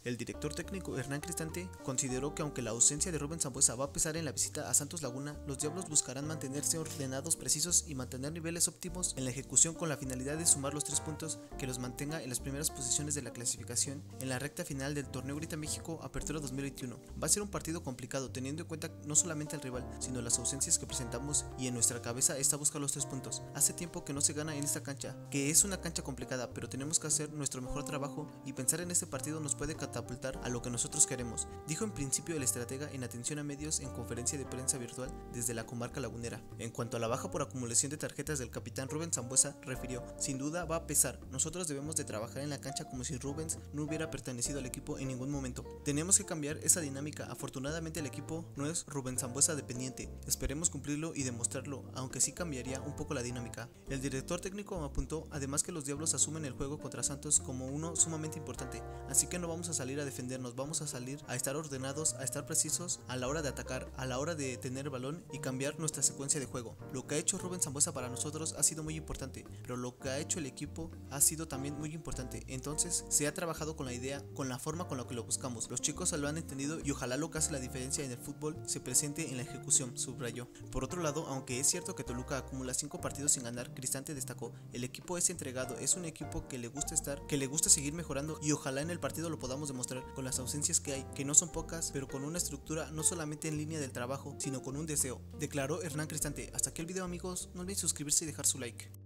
El director técnico Hernán Cristante consideró que aunque la ausencia de Rubén Sambueza va a pesar en la visita a Santos Laguna, los Diablos buscarán mantenerse ordenados, precisos y mantener niveles óptimos en la ejecución con la finalidad de sumar los 3 puntos que los mantenga en las primeras posiciones de la clasificación en la recta final del torneo Grita México Apertura 2021. Va a ser un partido complicado teniendo en cuenta no solamente al rival, sino las ausencias que presentamos, y en nuestra cabeza está buscar los 3 puntos. Hace tiempo que no se gana en esta cancha, que es una cancha complicada, pero tenemos que hacer nuestro mejor trabajo y pensar en este partido nos puede catapultar a lo que nosotros queremos, dijo en principio el estratega en atención a medios en conferencia de prensa virtual desde la comarca lagunera. En cuanto a la baja por acumulación de tarjetas del capitán Rubén Sambueza, refirió: sin duda va a pesar, nosotros debemos de trabajar en la cancha como si Rubens no hubiera pertenecido al equipo en ningún momento. Tenemos que cambiar esa dinámica. Afortunadamente el equipo no es Rubén Sambueza dependiente, esperemos cumplirlo y demostrarlo, aunque sí cambiaría un poco la dinámica. El director técnico apuntó además que los Diablos asumen el juego contra Santos como uno sumamente importante, así que no vamos a salir a defendernos, vamos a salir a estar ordenados, a estar precisos a la hora de atacar, a la hora de tener el balón y cambiar nuestra secuencia de juego. Lo que ha hecho Rubén Sambueza para nosotros ha sido muy importante, pero lo que ha hecho el equipo ha sido también muy importante. Entonces se ha trabajado con la idea, con la forma con la que lo buscamos. Los chicos lo han entendido y ojalá lo que hace la diferencia en el fútbol se presente en la ejecución, subrayó. Por otro lado, aunque es cierto que Toluca acumula 5 partidos sin ganar, Cristante destacó: el equipo es entregado, es un equipo que le gusta estar, que le gusta seguir mejorando y ojalá en el partido lo podamos demostrar con las ausencias que hay, que no son pocas, pero con una estructura no solamente en línea del trabajo, sino con un deseo, declaró Hernán Cristante. Hasta aquí el video, amigos, no olviden suscribirse y dejar su like.